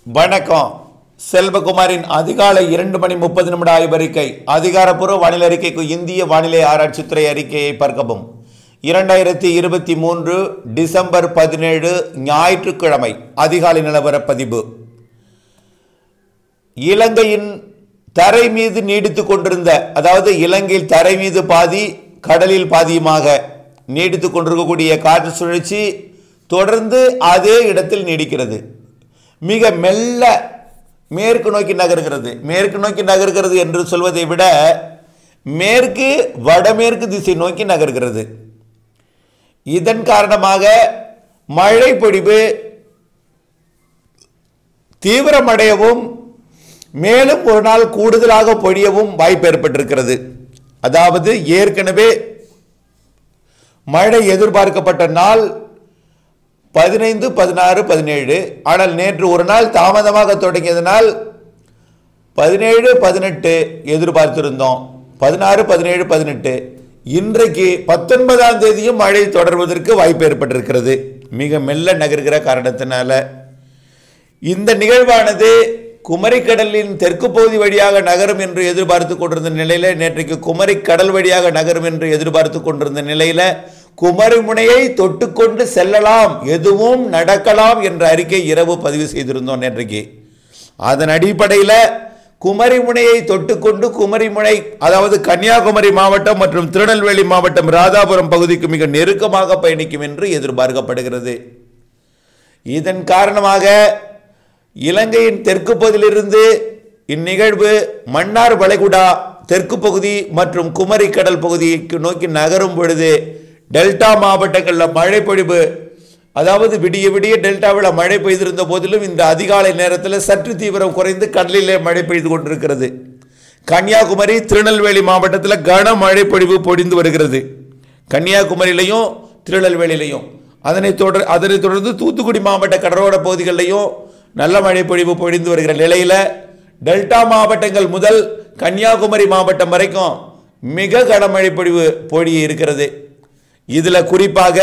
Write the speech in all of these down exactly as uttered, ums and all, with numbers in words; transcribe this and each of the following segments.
வணக்கம். செல்வகுமாரின் அதிகாலை இரண்டு மணி முப்பது நிமிட ஆய்வறிக்கை. அதிகாரப்பூர்வ வானிலை அறிக்கைக்கு இந்திய வானிலை ஆராய்ச்சித்துறை அறிக்கையை பார்க்கவும். இரண்டாயிரத்தி இருபத்தி மூன்று டிசம்பர் பதினேழு ஞாயிற்றுக்கிழமை அதிகாலை நிலவர பதிவு. இலங்கையின் தரை மீது நீடித்துக் கொண்டிருந்த, அதாவது இலங்கையில் தரை மீது பாதி கடலில் பாதியுமாக நீடித்துக் கொண்டிருக்கக்கூடிய காற்று சுழற்சி தொடர்ந்து அதே இடத்தில் நீடிக்கிறது. மிக மெல்ல மேற்கு நோக்கி நகர்கிறது. மேற்கு நோக்கி நகர்கிறது என்று சொல்வதை விட மேற்கு வடமேற்கு திசை நோக்கி நகர்கிறது. இதன் காரணமாக மழை பொழிவு தீவிரமடையவும் மேலும் ஒரு நாள் கூடுதலாக பொழியவும் வாய்ப்பு ஏற்பட்டிருக்கிறது. அதாவது ஏற்கனவே மழை எதிர்பார்க்கப்பட்ட நாள் பதினைந்து பதினாறு பதினேழு. ஆனால் நேற்று ஒரு நாள் தாமதமாக தொடங்கியதனால் பதினேழு பதினெட்டு எதிர்பார்த்திருந்தோம். பதினாறு பதினேழு பதினெட்டு. இன்றைக்கு பத்தொன்பதாம் தேதியும் மழை தொடர்வதற்கு வாய்ப்பு ஏற்பட்டிருக்கிறது. மிக மெல்ல நகர்கிற காரணத்தினால இந்த நிகழ்வானது குமரிக்கடலின் தெற்கு பகுதி வழியாக நகரும் என்று எதிர்பார்த்து கொண்டிருந்த நிலையில நேற்றைக்கு குமரி கடல் வழியாக நகரும் என்று எதிர்பார்த்து கொண்டிருந்த நிலையில குமரி முனையை தொட்டுக்கொண்டு செல்லலாம், எதுவும் நடக்கலாம் என்ற அறிக்கை இரவு பதிவு செய்திருந்தோம் நேற்றைக்கு. அதன் அடிப்படையில் குமரி முனையை தொட்டுக்கொண்டு குமரி முனை, அதாவது கன்னியாகுமரி மாவட்டம் மற்றும் திருநெல்வேலி மாவட்டம் ராதாபுரம் பகுதிக்கு மிக நெருக்கமாக பயணிக்கும் என்று எதிர்பார்க்கப்படுகிறது. இதன் காரணமாக இலங்கையின் தெற்கு பகுதியிலிருந்து இந்நிகழ்வு மன்னார் வளைகுடா தெற்கு பகுதி மற்றும் குமரி கடல் பகுதிக்கு நோக்கி நகரும் பொழுது டெல்டா மாவட்டங்களில் மழை பொழிவு, அதாவது விடிய விடிய டெல்டாவில் மழை பெய்திருந்த போதிலும் இந்த அதிகாலை நேரத்தில் சற்று தீவிரம் குறைந்து கடலிலே மழை பெய்து கொண்டிருக்கிறது. கன்னியாகுமரி திருநெல்வேலி மாவட்டத்தில் கனமழை பொழிவு பொழிந்து வருகிறது. கன்னியாகுமரியிலையும் திருநெல்வேலியிலையும் அதனை தொடர் அதனைத் தொடர்ந்து தூத்துக்குடி மாவட்ட கடலோர பகுதிகளிலையும் நல்ல மழை பொழிவு பொழிந்து வருகிற நிலையில் டெல்டா மாவட்டங்கள் முதல் கன்னியாகுமரி மாவட்டம் வரைக்கும் மிக கனமழை பொழிவு பொழிய இருக்கிறது. இதில் குறிப்பாக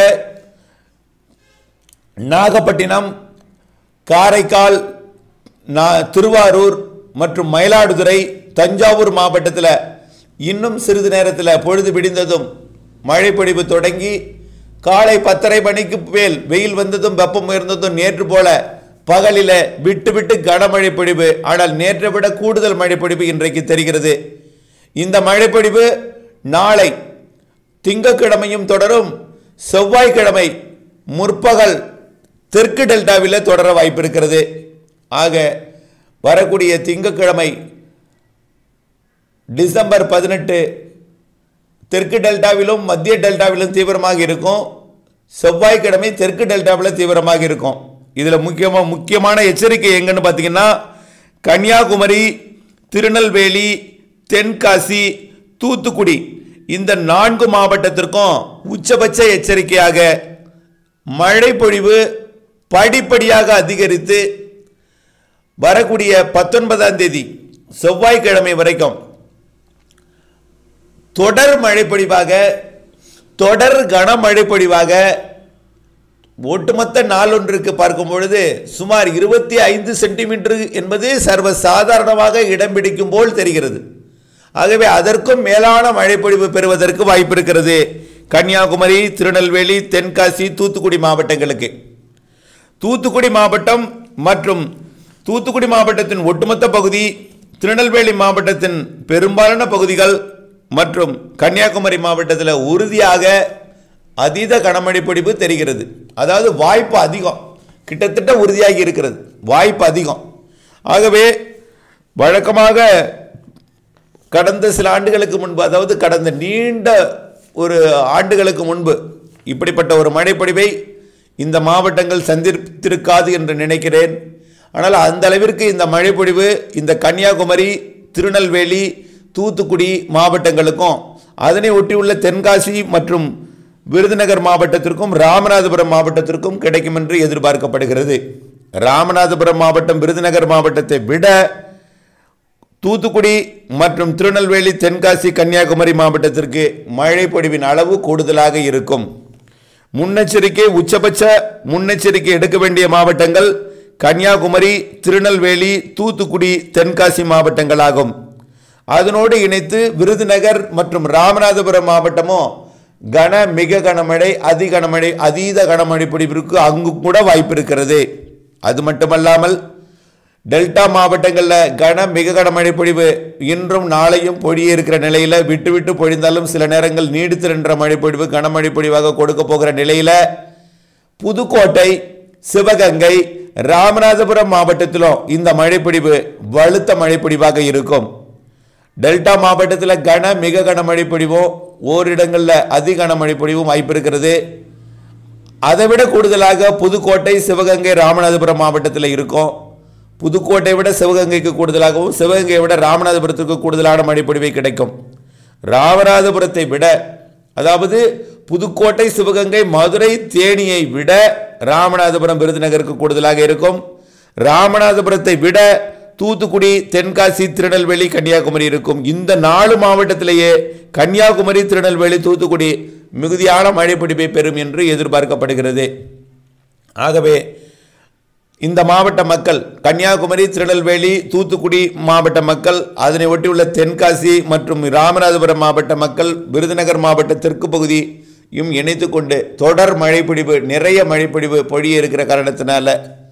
நாகப்பட்டினம், காரைக்கால், திருவாரூர் மற்றும் மயிலாடுதுறை, தஞ்சாவூர் மாவட்டத்தில் இன்னும் சிறிது நேரத்தில் பொழுது விடிந்ததும் மழை பொழிவு தொடங்கி காலை பத்தரை மணிக்கு மேல் வெயில் வந்ததும் வெப்பம் உயர்ந்ததும் நேற்று போல பகலில் விட்டு விட்டு கனமழை பொழிவு, ஆனால் நேற்றை விட கூடுதல் மழை பொழிவு இன்றைக்கு தெரிகிறது. இந்த மழை பொழிவு நாளை திங்கட்கிழமையும் தொடரும். செவ்வாய்க்கிழமை முற்பகல் தெற்கு டெல்டாவில் தொடர வாய்ப்பு இருக்கிறது. ஆக வரக்கூடிய திங்கட்கிழமை டிசம்பர் பதினெட்டு தெற்கு டெல்டாவிலும் மத்திய டெல்டாவிலும் தீவிரமாக இருக்கும். செவ்வாய்க்கிழமை தெற்கு டெல்டாவில் தீவிரமாக இருக்கும். இதில் முக்கியமாக முக்கியமான எச்சரிக்கை எங்கன்னு பார்த்தீங்கன்னா கன்னியாகுமரி, திருநெல்வேலி, தென்காசி, தூத்துக்குடி இந்த நான்கு மாவட்டத்திற்கும் உச்சபட்ச எச்சரிக்கையாக மழை பொழிவு படிப்படியாக அதிகரித்து வரக்கூடிய பத்தொன்பதாம் தேதி செவ்வாய்க்கிழமை வரைக்கும் தொடர் மழை பொழிவாக, தொடர் கனமழை பொழிவாக ஒட்டுமொத்த நாளொன்றுக்கு பார்க்கும் பொழுது சுமார் இருபத்தி ஐந்து சென்டிமீட்டர் என்பது சர்வசாதாரணமாக இடம் பிடிக்கும் போல் தெரிகிறது. ஆகவே அதற்கும் மேலான மழை பொழிவு பெறுவதற்கு வாய்ப்பு இருக்கிறது கன்னியாகுமரி, திருநெல்வேலி, தென்காசி, தூத்துக்குடி மாவட்டங்களுக்கு. தூத்துக்குடி மாவட்டம் மற்றும் தூத்துக்குடி மாவட்டத்தின் ஒட்டுமொத்த பகுதி, திருநெல்வேலி மாவட்டத்தின் பெரும்பாலான பகுதிகள் மற்றும் கன்னியாகுமரி மாவட்டத்தில் உறுதியாக அதீத கனமழை பொழிவு தெரிகிறது. அதாவது வாய்ப்பு அதிகம், கிட்டத்தட்ட உறுதியாகி இருக்கிறது, வாய்ப்பு அதிகம். ஆகவே வழக்கமாக கடந்த சில ஆண்டுகளுக்கு முன்பு, அதாவது கடந்த நீண்ட ஒரு ஆண்டுகளுக்கு முன்பு இப்படிப்பட்ட ஒரு மழைப்பொழிவை இந்த மாவட்டங்கள் சந்தித்திருக்காது என்று நினைக்கிறேன். ஆனால் அந்த அளவிற்கு இந்த மழைப்பொழிவு இந்த கன்னியாகுமரி, திருநெல்வேலி, தூத்துக்குடி மாவட்டங்களுக்கும் அதனை ஒட்டியுள்ள தென்காசி மற்றும் விருதுநகர் மாவட்டத்திற்கும் ராமநாதபுரம் மாவட்டத்திற்கும் கிடைக்கும் என்று எதிர்பார்க்கப்படுகிறது. ராமநாதபுரம் மாவட்டம் விருதுநகர் மாவட்டத்தை விட தூத்துக்குடி மற்றும் திருநெல்வேலி, தென்காசி, கன்னியாகுமரி மாவட்டத்திற்கு மழை பொழிவின் அளவு கூடுதலாக இருக்கும். முன்னெச்சரிக்கை உச்சபட்ச முன்னெச்சரிக்கை எடுக்க வேண்டிய மாவட்டங்கள் கன்னியாகுமரி, திருநெல்வேலி, தூத்துக்குடி, தென்காசி மாவட்டங்களாகும். அதனோடு இணைத்து விருதுநகர் மற்றும் ராமநாதபுரம் மாவட்டமும் கன மிக கனமழை, அதி கனமழை, அதீத கனமழை பொழிவிற்கு அங்கு கூட வாய்ப்பு இருக்கிறது. அது மட்டுமல்லாமல் டெல்டா மாவட்டங்களில் கன மிக கனமழை பொழிவு இன்றும் நாளையும் பொழிய இருக்கிற நிலையில் விட்டு விட்டு பொழிந்தாலும் சில நேரங்கள் நீடித்து நின்ற மழை பொழிவு கனமழை பொழிவாக கொடுக்க போகிற நிலையில் புதுக்கோட்டை, சிவகங்கை, ராமநாதபுரம் மாவட்டத்திலும் இந்த மழைப்பொழிவு வலுத்த மழைப்பொழிவாக இருக்கும். டெல்டா மாவட்டத்தில் கன மிக கனமழை பொழிவும் ஓரிடங்களில் அதிக கனமழை பொழிவும் வாய்ப்பு இருக்கிறது. அதை விட கூடுதலாக புதுக்கோட்டை, சிவகங்கை, ராமநாதபுரம் மாவட்டத்தில் இருக்கும். புதுக்கோட்டை விட சிவகங்கைக்கு கூடுதலாகவும் சிவகங்கையை விட ராமநாதபுரத்துக்கு கூடுதலான மழைப்பொழிவை கிடைக்கும். ராமநாதபுரத்தை விட, அதாவது புதுக்கோட்டை, சிவகங்கை, மதுரை, தேனியை விட ராமநாதபுரம், விருதுநகருக்கு கூடுதலாக இருக்கும். ராமநாதபுரத்தை விட தூத்துக்குடி, தென்காசி, திருநெல்வேலி, கன்னியாகுமரி இருக்கும். இந்த நாலு மாவட்டத்திலேயே கன்னியாகுமரி, திருநெல்வேலி, தூத்துக்குடி மிகுதியான மழைப்பொழிவை பெறும் என்று எதிர்பார்க்கப்படுகிறது. ஆகவே இந்த மாவட்ட மக்கள், கன்னியாகுமரி, திருநெல்வேலி, தூத்துக்குடி மாவட்ட மக்கள், அதனை ஒட்டியுள்ள தென்காசி மற்றும் ராமநாதபுரம் மாவட்ட மக்கள், விருதுநகர் மாவட்ட தெற்கு பகுதியும் இணைத்து கொண்டு தொடர் மழைப்பொழிவு, நிறைய மழைப்பொழிவு பொழிய இருக்கிற காரணத்தினால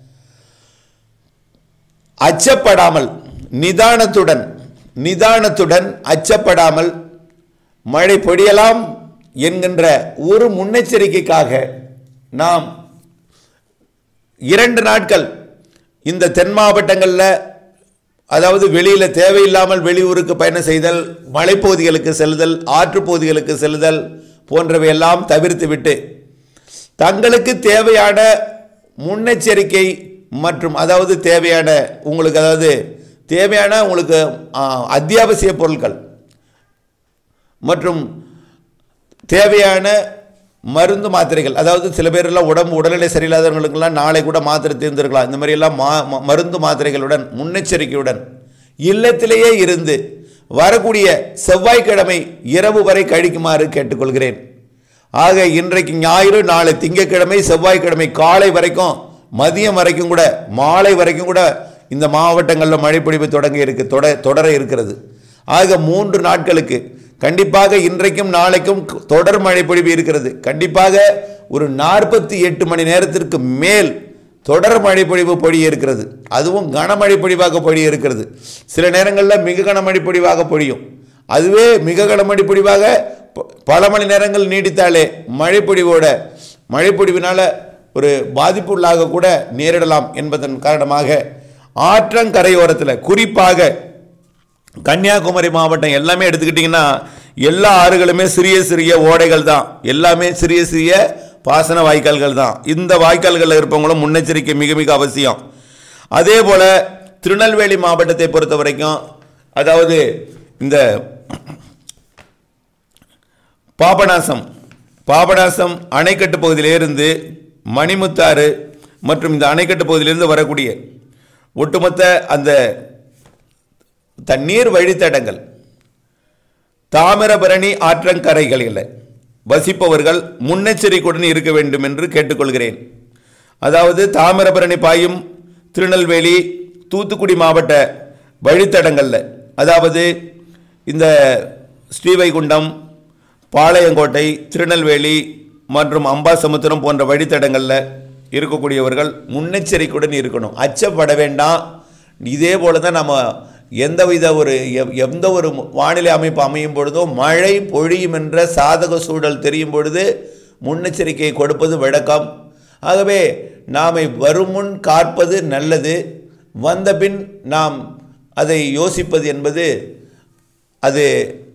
அச்சப்படாமல் நிதானத்துடன் நிதானத்துடன் அச்சப்படாமல் மழை பொழியலாம் என்கின்ற ஒரு முன்னெச்சரிக்கைக்காக நாம் இரண்டு நாட்கள் இந்த தென் மாவட்டங்களில், அதாவது வெளியில் தேவையில்லாமல் வெளியூருக்கு பயணம் செய்தல், மலைப்பகுதிகளுக்கு செல்லுதல், ஆற்றுப்பகுதிகளுக்கு செல்லுதல் போன்றவையெல்லாம் தவிர்த்து விட்டு தங்களுக்கு தேவையான முன்னெச்சரிக்கை மற்றும் அதாவது தேவையான உங்களுக்கு அதாவது தேவையான உங்களுக்கு அத்தியாவசிய பொருட்கள் மற்றும் தேவையான மருந்து மாத்திரைகள், அதாவது சில பேரெல்லாம் உடம்பு உடல்நிலை சரியில்லாதவங்களுக்கெல்லாம் நாளை கூட மாத்திரை தீர்ந்திருக்கலாம். இந்த மாதிரியெல்லாம் மா மருந்து மாத்திரைகளுடன் முன்னெச்சரிக்கையுடன் இல்லத்திலேயே இருந்து வரக்கூடிய செவ்வாய்க்கிழமை இரவு வரை கழிக்குமாறு கேட்டுக்கொள்கிறேன். ஆக இன்றைக்கு ஞாயிறு, நாளை திங்கட்கிழமை, செவ்வாய்க்கிழமை காலை வரைக்கும், மதியம் வரைக்கும் கூட, மாலை வரைக்கும் கூட இந்த மாவட்டங்களில் மழைப்பொழிவு தொடங்க இருக்கு தொட தொடர இருக்கிறது. ஆக மூன்று நாட்களுக்கு கண்டிப்பாக இன்றைக்கும் நாளைக்கும் தொடர் மழைப்பொழிவு இருக்கிறது. கண்டிப்பாக ஒரு நாற்பத்தி எட்டு மணி நேரத்திற்கு மேல் தொடர் மழைப்பொழிவு பொழிய இருக்கிறது. அதுவும் கனமழை பொழிவாக பொழிய இருக்கிறது. சில நேரங்களில் மிக கனமழை பொழிவாக பொழியும். அதுவே மிக கனமழை பொழிவாக பல மணி நேரங்கள் நீடித்தாலே மழைப்பொழிவோட மழைப்பொழிவினால ஒரு பாதிப்புள்ளாக கூட நேரிடலாம் என்பதன் காரணமாக ஆற்றங்கரையோரத்தில், குறிப்பாக கன்னியாகுமரி மாவட்டம் எல்லாமே எடுத்துக்கிட்டிங்கன்னா எல்லா ஆறுகளுமே சிறிய சிறிய ஓடைகள் தான், எல்லாமே சிறிய சிறிய பாசன வாய்க்கால்கள் தான். இந்த வாய்க்கால்களில் இருப்பவங்களும் முன்னெச்சரிக்கை மிக மிக அவசியம். அதே போல் திருநெல்வேலி மாவட்டத்தை பொறுத்த வரைக்கும், அதாவது இந்த பாபநாசம் பாபநாசம் அணைக்கட்டு பகுதியிலிருந்து மணிமுத்தாறு மற்றும் இந்த அணைக்கட்டு பகுதியிலிருந்து வரக்கூடிய ஒட்டுமொத்த அந்த தண்ணீர் வழித்தடங்கள், தாமிரபரணி ஆற்றங்கரைகளில் வசிப்பவர்கள் முன்னெச்சரிக்கையுடன் இருக்க வேண்டும் என்று கேட்டுக்கொள்கிறேன். அதாவது தாமிரபரணி பாயும் திருநெல்வேலி, தூத்துக்குடி மாவட்ட வழித்தடங்களில், அதாவது இந்த ஸ்ரீவைகுண்டம், பாளையங்கோட்டை, திருநெல்வேலி மற்றும் அம்பாசமுத்திரம் போன்ற வழித்தடங்களில் இருக்கக்கூடியவர்கள் முன்னெச்சரிக்கையுடன் இருக்கணும், அச்சப்பட வேண்டாம். இதே போல தான் நம்ம எந்தவித ஒரு எந்த ஒரு வானிலை அமைப்பு அமையும் பொழுதோ மழை பொழியும் என்ற சாதக சூழல் தெரியும் பொழுது முன்னெச்சரிக்கை கொடுப்பது வழக்கம். ஆகவே நாம் வருமுன் காப்பது நல்லது, வந்த பின் நாம் அதை யோசிப்பது என்பது அது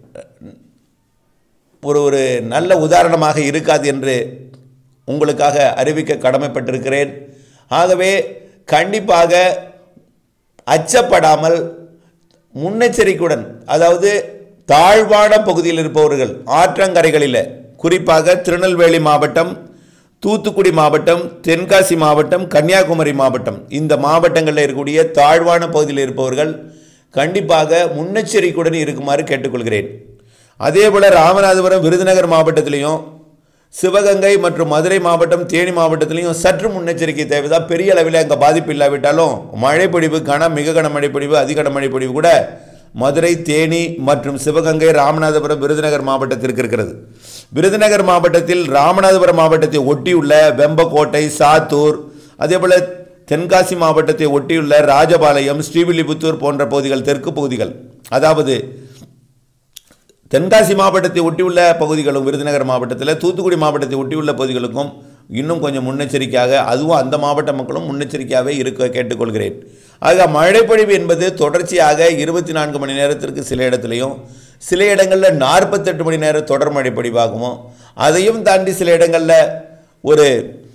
ஒரு ஒரு நல்ல உதாரணமாக இருக்காது என்று உங்களுக்காக அறிவிக்க கடமைப்பட்டிருக்கிறேன். ஆகவே கண்டிப்பாக அச்சப்படாமல் முன்னெச்சரிக்கையுடன், அதாவது தாழ்வான பகுதியில் இருப்பவர்கள் ஆற்றங்கரைகளில், குறிப்பாக திருநெல்வேலி மாவட்டம், தூத்துக்குடி மாவட்டம், தென்காசி மாவட்டம், கன்னியாகுமரி மாவட்டம், இந்த மாவட்டங்களில் இருக்கக்கூடிய தாழ்வான பகுதியில் இருப்பவர்கள் கண்டிப்பாக முன்னெச்சரிக்கையுடன் இருக்குமாறு கேட்டுக்கொள்கிறேன். அதே போல் ராமநாதபுரம், விருதுநகர் மாவட்டத்திலையும் சிவகங்கை மற்றும் மதுரை மாவட்டம் தேனி மாவட்டத்திலையும் சற்று முன்னெச்சரிக்கை தேவைதான். பெரிய அளவில் அங்கே பாதிப்பு இல்லாவிட்டாலும் மழைப்பொழிவு கன மிக கன மழைப்பொழிவு அதிக கன மழைப்பொழிவு கூட மதுரை தேனி மற்றும் சிவகங்கை ராமநாதபுரம் விருதுநகர் மாவட்டத்திற்கு இருக்கிறது. விருதுநகர் மாவட்டத்தில் ராமநாதபுரம் மாவட்டத்தை ஒட்டியுள்ள வெம்பக்கோட்டை சாத்தூர் அதேபோல் தென்காசி மாவட்டத்தை ஒட்டியுள்ள ராஜபாளையம் ஸ்ரீவில்லிபுத்தூர் போன்ற பகுதிகள் தெற்கு பகுதிகள் அதாவது தென்காசி மாவட்டத்தை ஒட்டியுள்ள பகுதிகளும் விருதுநகர் மாவட்டத்தில் தூத்துக்குடி மாவட்டத்தை ஒட்டியுள்ள பகுதிகளுக்கும் இன்னும் கொஞ்சம் முன்னெச்சரிக்கையாக அதுவும் அந்த மாவட்ட மக்களும் முன்னெச்சரிக்கையாகவே இருக்க கேட்டுக்கொள்கிறேன். ஆக மழைப்பொழிவு என்பது தொடர்ச்சியாக இருபத்தி நான்கு மணி நேரத்திற்கு சில இடத்துலையும் சில இடங்களில் நாற்பத்தெட்டு மணி நேரம் தொடர் மழை பொழிவாகவும் அதையும் தாண்டி சில இடங்களில் ஒரு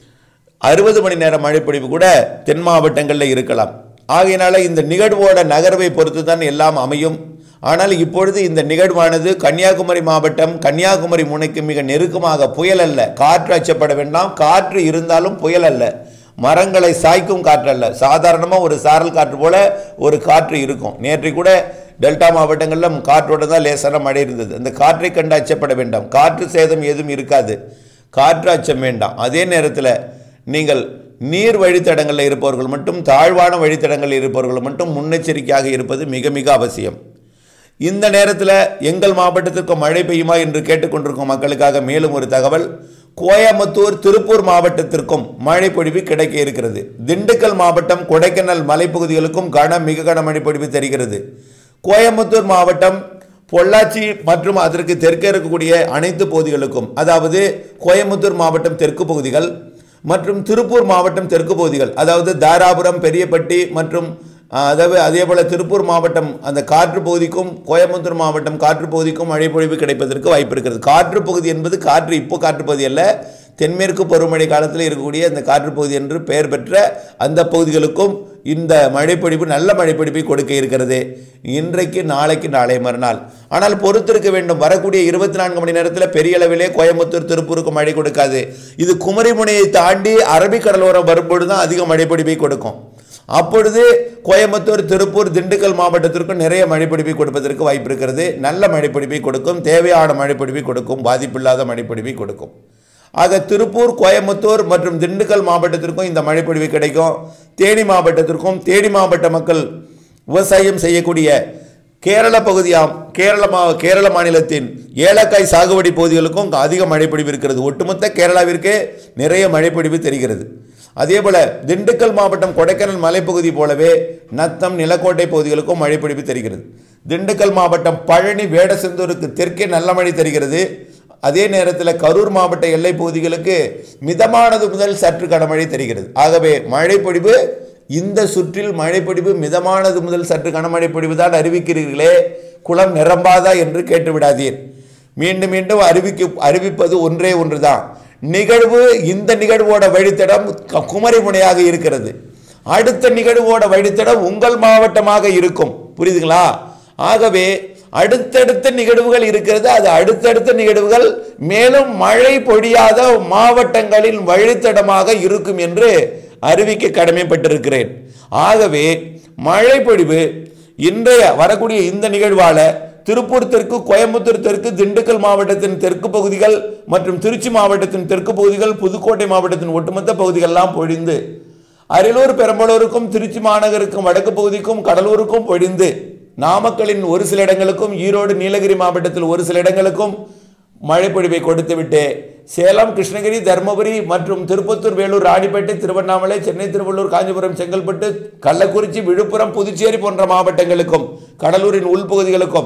அறுபது மணி நேரம் மழைப்பொழிவு கூட தென் மாவட்டங்களில் இருக்கலாம். ஆகையினால இந்த நிகழ்வோட நகர்வை பொறுத்து தான் எல்லாம் அமையும். ஆனால் இப்பொழுது இந்த நிகழ்வானது கன்னியாகுமரி மாவட்டம் கன்னியாகுமரி முனைக்கு மிக நெருக்கமாக புயல் அல்ல, காற்று அச்சப்பட வேண்டாம். காற்று இருந்தாலும் புயல் அல்ல, மரங்களை சாய்க்கும் காற்று அல்ல, சாதாரணமாக ஒரு சாரல் காற்று போல ஒரு காற்று இருக்கும். நேற்று கூட டெல்டா மாவட்டங்களில் காற்றோடு தான் லேசான மழை இருந்தது. அந்த காற்றை கண்டு அச்சப்பட வேண்டாம், காற்று சேதம் எதுவும் இருக்காது, காற்று அச்சம் வேண்டாம். அதே நேரத்தில் நீங்கள் நீர் வழித்தடங்களில் இருப்பவர்கள் மட்டும் தாழ்வான வழித்தடங்களில் இருப்பவர்கள் மட்டும் முன்னெச்சரிக்கையாக இருப்பது மிக மிக அவசியம். இந்த நேரத்தில் எங்கள் மாவட்டத்திற்கு மழை பெய்யுமா என்று கேட்டுக்கொண்டிருக்கும் மக்களுக்காக மேலும் ஒரு தகவல். கோயம்புத்தூர் திருப்பூர் மாவட்டத்திற்கும் மழை பொழிவு கிடைக்க இருக்கிறது. திண்டுக்கல் மாவட்டம் கொடைக்கானல் மலைப்பகுதிகளுக்கும் கன மிக கன மழை பொழிவு தெரிகிறது. கோயம்புத்தூர் மாவட்டம் பொள்ளாச்சி மற்றும் அதற்கு தெற்கே இருக்கக்கூடிய அனைத்து பகுதிகளுக்கும் அதாவது கோயம்புத்தூர் மாவட்டம் தெற்கு பகுதிகள் மற்றும் திருப்பூர் மாவட்டம் தெற்கு பகுதிகள் அதாவது தாராபுரம் பெரியப்பட்டி மற்றும் அதாவது அதே போல் திருப்பூர் மாவட்டம் அந்த காற்று பகுதிக்கும் கோயம்புத்தூர் மாவட்டம் காற்று பகுதிக்கும் மழை பொழிவு கிடைப்பதற்கு வாய்ப்பு இருக்கிறது. காற்று பகுதி என்பது காற்று இப்போ காற்று பகுதி அல்ல, தென்மேற்கு பருவமழை காலத்தில் இருக்கக்கூடிய அந்த காற்று பகுதி என்று பெயர் பெற்ற அந்த பகுதிகளுக்கும் இந்த மழைப்பொழிவு நல்ல மழைப்பொழிவை கொடுக்க இருக்கிறது. இன்றைக்கு நாளைக்கு நாளை மறுநாள். ஆனால் பொறுத்திருக்க வேண்டும். வரக்கூடிய இருபத்தி நான்கு மணி நேரத்தில் பெரிய அளவிலே கோயம்புத்தூர் திருப்பூருக்கு மழை கொடுக்காது. இது குமரிமுனையை தாண்டி அரபிக்கடலோரம் வரும்பொழுது தான் அதிக மழைப்பொழிவை கொடுக்கும். அப்பொழுது கோயம்புத்தூர் திருப்பூர் திண்டுக்கல் மாவட்டத்திற்கும் நிறைய மழைப்பொழிவை கொடுப்பதற்கு வாய்ப்பு இருக்கிறது. நல்ல மழைப்பொழிவை கொடுக்கும், தேவையான மழைப்பொழிவை கொடுக்கும், பாதிப்பில்லாத மழைப்பொழிவை கொடுக்கும். ஆக திருப்பூர் கோயம்புத்தூர் மற்றும் திண்டுக்கல் மாவட்டத்திற்கும் இந்த மழைப்பொழிவு கிடைக்கும். தேனி மாவட்டத்திற்கும் தேனி மாவட்ட மக்கள் விவசாயம் செய்யக்கூடிய கேரள பகுதியாம் கேரள மா கேரள மாநிலத்தின் ஏலக்காய் சாகுபடி பகுதிகளுக்கும் அதிக மழைப்பொழிவு இருக்கிறது. ஒட்டுமொத்த கேரளாவிற்கு நிறைய மழைப்பொழிவு தெரிகிறது. அதே போல திண்டுக்கல் மாவட்டம் கொடைக்கானல் மலைப்பகுதி போலவே நத்தம் நிலக்கோட்டை பகுதிகளுக்கும் மழைப்பொழிவு தெரிகிறது. திண்டுக்கல் மாவட்டம் பழனி வேடசெந்தூருக்கு தெற்கே நல்ல மழை தெரிகிறது. அதே நேரத்தில் கரூர் மாவட்ட எல்லை பகுதிகளுக்கு மிதமானது முதல் சற்று கனமழை தெரிகிறது. ஆகவே மழைப்பொழிவு இந்த சுற்றில் மழைப்பொழிவு மிதமானது முதல் சற்று கனமழை பொழிவு தான் அறிவிக்கிறீர்களே, குளம் நிரம்பாதா என்று கேட்டுவிடாதீர். மீண்டும் மீண்டும் அறிவிக்க அறிவிப்பது ஒன்றே ஒன்றுதான். நிகழ்வு இந்த நிகழ்வோட வழித்தடம் குமரிமுனையாக இருக்கிறது. அடுத்த நிகழ்வோட வழித்தடம் உங்கள் மாவட்டமாக இருக்கும். புரியுதுங்களா? ஆகவே அடுத்தடுத்த நிகழ்வுகள் இருக்கிறது. அது அடுத்தடுத்த நிகழ்வுகள் மேலும் மழை பொழியாத மாவட்டங்களின் வழித்தடமாக இருக்கும் என்று அறிவிக்க கடமைப்பட்டிருக்கிறேன். ஆகவே மழை பொழிவு இன்றைய வரக்கூடிய இந்த நிகழ்வால திருப்பூர் தெற்கு, கோயம்புத்தூர் தெற்கு, திண்டுக்கல் மாவட்டத்தின் தெற்கு பகுதிகள் மற்றும் திருச்சி மாவட்டத்தின் தெற்கு பகுதிகள், புதுக்கோட்டை மாவட்டத்தின் ஒட்டுமொத்த பகுதிகளெல்லாம் பொழிந்து அரியலூர் பெரம்பலூருக்கும் திருச்சி மாநகருக்கும் வடக்கு பகுதிக்கும் கடலூருக்கும் பொழிந்து நாமக்கலின் ஒரு சில இடங்களுக்கும் ஈரோடு நீலகிரி மாவட்டத்தில் ஒரு சில இடங்களுக்கும் மழைப்பொழிவை கொடுத்துவிட்டு சேலம், கிருஷ்ணகிரி, தருமபுரி மற்றும் திருப்பத்தூர், வேலூர், ராணிப்பேட்டை, திருவண்ணாமலை, சென்னை, திருவள்ளூர், காஞ்சிபுரம், செங்கல்பட்டு, கள்ளக்குறிச்சி, விழுப்புரம், புதுச்சேரி போன்ற மாவட்டங்களுக்கும் கடலூரின் உள்பகுதிகளுக்கும்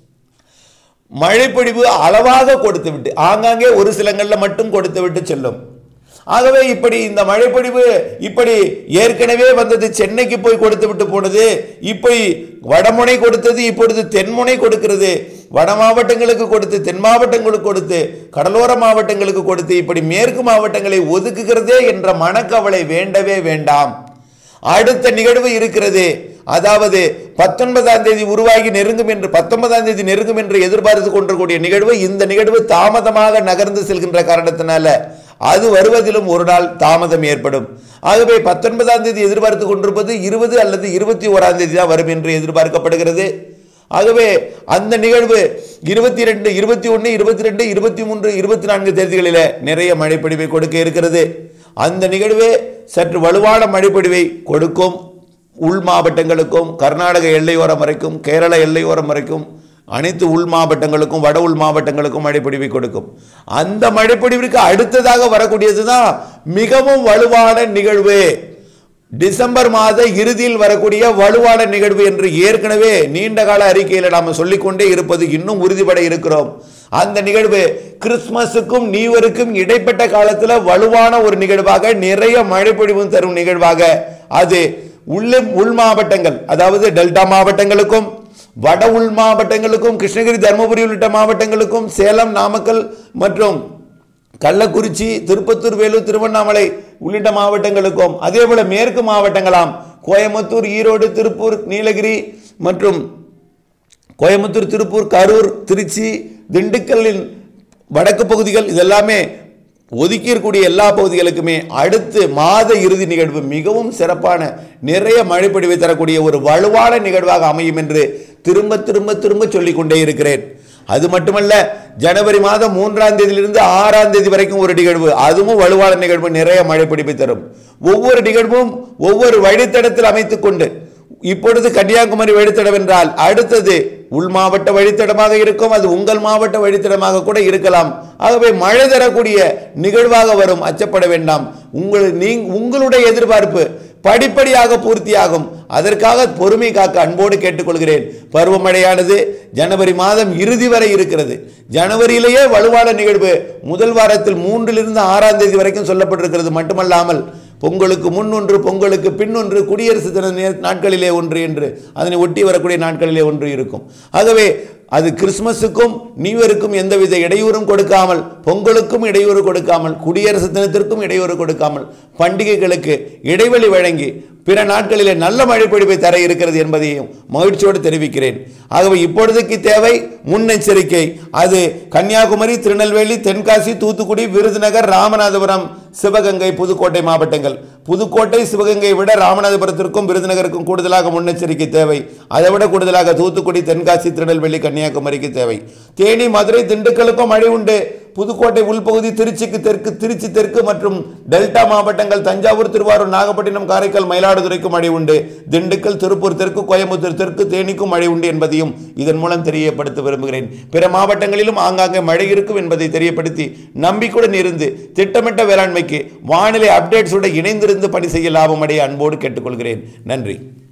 மழைப்பொழிவு அளவாக கொடுத்துவிட்டு ஆங்காங்கே ஒரு சிலங்களில் மட்டும் கொடுத்துவிட்டு செல்லும். ஆகவே இப்படி இந்த மழைப்பொழிவு இப்படி ஏற்கனவே வந்தது சென்னைக்கு போய் கொடுத்து விட்டு போனது, இப்படி வடமுனை கொடுத்தது, இப்பொழுது தென்முனை கொடுக்கிறது. வட மாவட்டங்களுக்கு கொடுத்து, தென் மாவட்டங்களுக்கு கொடுத்து, கடலோர மாவட்டங்களுக்கு கொடுத்து, இப்படி மேற்கு மாவட்டங்களை ஒதுக்குகிறதே என்ற மனக்கவலை வேண்டவே வேண்டாம். அடுத்த நிகழ்வு இருக்கிறது. அதாவது பத்தொன்பதாம் தேதி உருவாகி நெருங்கும் என்று பத்தொன்பதாம் தேதி நெருங்கும் என்று எதிர்பார்த்து கொண்டிருக்கூடிய நிகழ்வு, இந்த நிகழ்வு தாமதமாக நகர்ந்து செல்கின்ற காரணத்தினால அது வருவதிலும் ஒரு நாள் தாமதம் ஏற்படும். ஆகவே பத்தொன்பதாம் தேதி எதிர்பார்த்து கொண்டிருப்பது இருபது அல்லது இருபத்தி ஓராம் தேதி தான் வரும் என்று எதிர்பார்க்கப்படுகிறது. ஆகவே அந்த நிகழ்வு இருபத்தி ரெண்டு இருபத்தி ஒன்று இருபத்தி ரெண்டு இருபத்தி மூன்று இருபத்தி நான்கு தேதிகளில் நிறைய மழைப்பொழிவை கொடுக்க இருக்கிறது. அந்த நிகழ்வு சற்று வலுவான மழைப்பொழிவை கொடுக்கும். உள் மாவட்டங்களுக்கும் கர்நாடக எல்லையோரம் வரைக்கும் கேரள எல்லையோரம் வரைக்கும் அனைத்து உள் மாவட்டங்களுக்கும் வட உள் மாவட்டங்களுக்கும் மழைப்பொழிவை கொடுக்கும். அந்த மழைப்பொழிவிற்கு அடுத்ததாக வரக்கூடியது தான் மிகவும் வலுவான நிகழ்வு, டிசம்பர் மாத இறுதியில் வரக்கூடிய வலுவான நிகழ்வு என்று ஏற்கனவே நீண்ட கால அறிக்கையில் நாம் சொல்லிக்கொண்டே இருப்பது இன்னும் உறுதிப்பட இருக்கிறோம். அந்த நிகழ்வு கிறிஸ்துமஸுக்கும் நியூஇயருக்கும் இடைப்பட்ட காலத்தில் வலுவான ஒரு நிகழ்வாக நிறைய மழைப்பொழிவும் தரும் நிகழ்வாக அது உள்ள உள் மாவட்டங்கள், அதாவது டெல்டா மாவட்டங்களுக்கும் வட உள் மாவட்டங்களுக்கும் கிருஷ்ணகிரி தருமபுரி உள்ளிட்ட மாவட்டங்களுக்கும் சேலம் நாமக்கல் மற்றும் கள்ளக்குறிச்சி திருப்பத்தூர் வேலூர் திருவண்ணாமலை உள்ளிட்ட மாவட்டங்களுக்கும் அதே போல மேற்கு மாவட்டங்களாம் கோயம்புத்தூர் ஈரோடு திருப்பூர் நீலகிரி மற்றும் கோயம்புத்தூர் திருப்பூர் கரூர் திருச்சி திண்டுக்கல்லின் வடக்கு பகுதிகள் இதெல்லாமே ஒதுக்கி இருக்கக்கூடிய எல்லா பகுதிகளுக்குமே அடுத்து மாத இறுதி நிகழ்வு மிகவும் சிறப்பான நிறைய மழைப்பொழிவை தரக்கூடிய ஒரு வலுவான நிகழ்வாக அமையும் என்று திரும்ப திரும்ப திரும்ப சொல்லிக் கொண்டே இருக்கிறேன். அது மட்டுமல்ல, ஜனவரி மாதம் மூன்றாம் தேதியிலிருந்து ஆறாம் தேதி வரைக்கும் ஒரு நிகழ்வு, அதுவும் வலுவான நிகழ்வு நிறைய மழைப்பொழிவை தரும். ஒவ்வொரு நிகழ்வும் ஒவ்வொரு வழித்தடத்தில் அமைத்துக் கொண்டு இப்பொழுது கன்னியாகுமரி வழித்தடம் என்றால் அடுத்தது உள் மாவட்ட வழித்தடமாக இருக்கும், அது உங்கள் மாவட்ட வழித்தடமாக கூட இருக்கலாம். ஆகவே மழை தரக்கூடிய நிகழ்வாக வரும், அச்சப்பட வேண்டாம். உங்கள் நீ உங்களுடைய எதிர்பார்ப்பு படிப்படியாக பூர்த்தியாகும். அதற்காக பொறுமை காக்க அன்போடு கேட்டுக்கொள்கிறேன். பருவமழையானது ஜனவரி மாதம் இறுதி வரை இருக்கிறது. ஜனவரியிலேயே வலுவான நிகழ்வு முதல் வாரத்தில் மூன்றிலிருந்து ஆறாம் தேதி வரைக்கும் சொல்லப்பட்டிருக்கிறது. மட்டுமல்லாமல் பொங்கலுக்கு முன் ஒன்று, பொங்கலுக்கு பின் ஒன்று, குடியரசு தின நாட்களிலே ஒன்று என்று அதனை ஒட்டி வரக்கூடிய நாட்களிலே ஒன்று இருக்கும். ஆகவே அது கிறிஸ்துமஸுக்கும் நியூஇயருக்கும் எந்தவித இடையூறும் கொடுக்காமல், பொங்கலுக்கும் இடையூறு கொடுக்காமல், குடியரசு தினத்திற்கும் இடையூறு கொடுக்காமல், பண்டிகைகளுக்கு இடைவெளி வழங்கி பிற நாட்களிலே நல்ல மழைப்பொழிவை தர இருக்கிறது என்பதையும் மகிழ்ச்சியோடு தெரிவிக்கிறேன். ஆகவே இப்பொழுதுக்கு தேவை முன்னெச்சரிக்கை. அது கன்னியாகுமரி, திருநெல்வேலி, தென்காசி, தூத்துக்குடி, விருதுநகர், ராமநாதபுரம், சிவகங்கை, புதுக்கோட்டை மாவட்டங்கள். புதுக்கோட்டை சிவகங்கை விட ராமநாதபுரத்திற்கும் விருதுநகருக்கும் கூடுதலாக முன்னெச்சரிக்கை தேவை. அதை விட கூடுதலாக தூத்துக்குடி, தென்காசி, திருநெல்வேலி, கன்னியாகுமரிக்கு தேவை. தேனி, மதுரை, திண்டுக்கலுக்கும் மழை உண்டு. புதுக்கோட்டை உள்பகுதி, திருச்சிக்கு தெற்கு, திருச்சி தெற்கு மற்றும் டெல்டா மாவட்டங்கள் தஞ்சாவூர், திருவாரூர், நாகப்பட்டினம், காரைக்கால், மயிலாடுதுறைக்கும் மழை உண்டு. திண்டுக்கல், திருப்பூர் தெற்கு, கோயம்புத்தூர் தெற்கு, தேனிக்கும் மழை உண்டு என்பதையும் இதன் மூலம் தெரியப்படுத்த விரும்புகிறேன். பிற மாவட்டங்களிலும் ஆங்காங்கே மழை இருக்கும் என்பதை தெரியப்படுத்தி நம்பிக்கையுடன் இருந்து திட்டமிட்ட வேளாண்மைக்கு வானிலை அப்டேட்ஸோடு இணைந்திருந்து பணி செய்ய லாபம் அடைய அன்போடு கேட்டுக்கொள்கிறேன். நன்றி.